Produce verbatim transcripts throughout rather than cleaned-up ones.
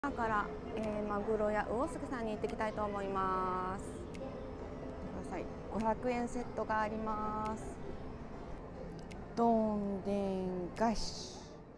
今から、えー、マグロ屋魚助さんに行ってきたいと思います。ください。ごひゃくえんセットがあります。どんでん返し。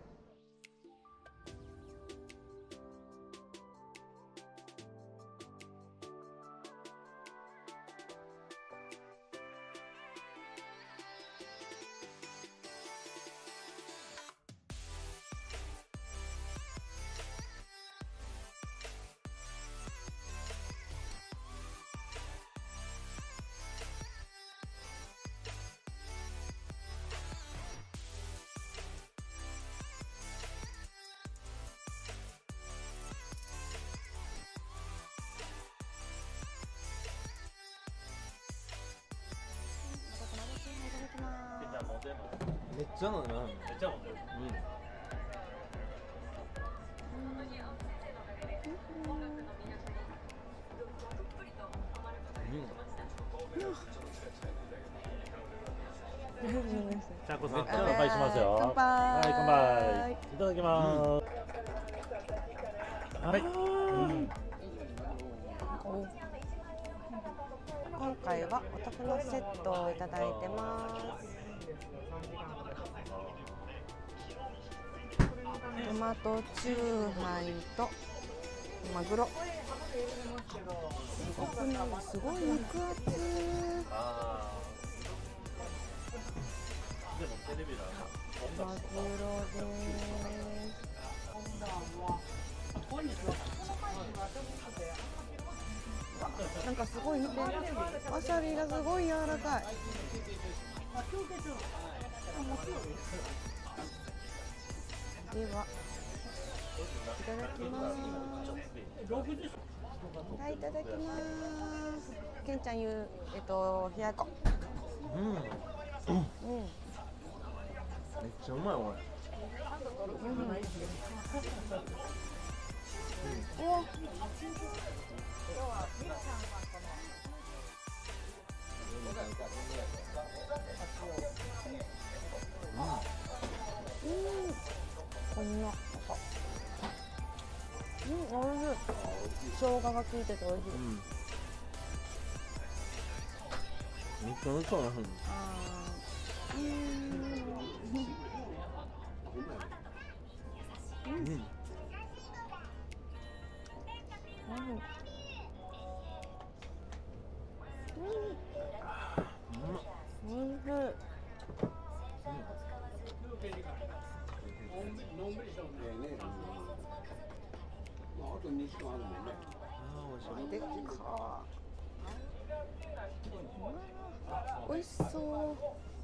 めっちゃ飲んでます。めっちゃ飲んでる。 うん。うん。 じゃあこさん、乾杯しますよ。 乾杯。 はい、乾杯。いただきます。はい。 今回はお得のセットをいただいてます。トマトチューハイとマグロ。すごくない？すごい肉厚。マグロです。なんかすごい見て、わさびがすごい柔らかい。では、いただきます。はい、いただきます。けんちゃん言う、えっと、冷ややっこ。 うん。うん。めっちゃうまい、これ。うん。 お。うん。こんな。うん、おいしい。生姜が効いてておいしい。うん。 めっちゃうまそうな。 ああ。うん。うん。うん。でっかー。おいしそう。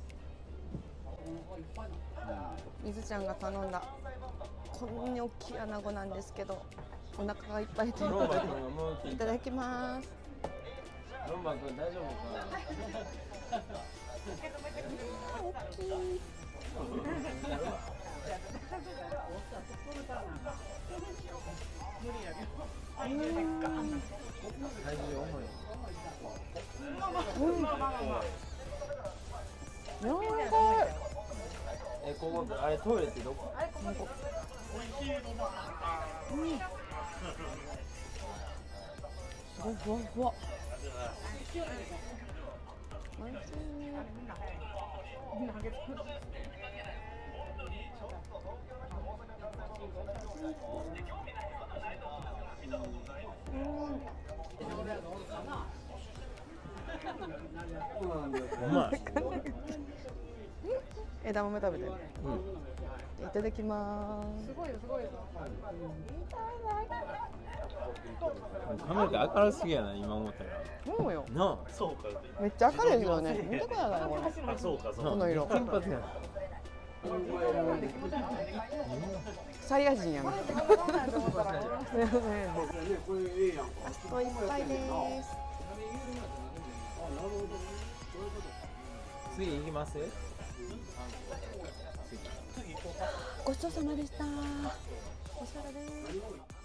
みずちゃんが頼んだこんなに大きい穴子なんですけど、お腹がいっぱいということでいただきます。 ロンバ君大丈夫かな。 大きい。 体重重い。 うん。柔らかい。 え、ここあれトイレってどこ？ うん。すごいふわふわ。おいしい。 うまい。 枝豆食べてる。いただきます。すごいよ、すごいよ。 カメラって明るすぎやな、今思ったら。 そうよ。 なあ。 そうか。 めっちゃ明るいですよね。見てくださいこれ。 あ、そうか、そう。 この色。 金髪やな。 サイヤ人やな。すみません。ラストいっぱいです。 次行きます？ ごちそうさまでした。お疲れです。